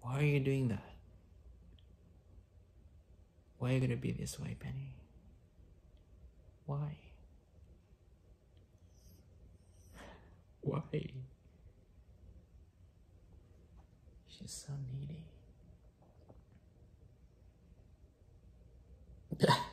Why are you doing that? Why are you gonna be this way, Penny? Why? Why? She's so needy.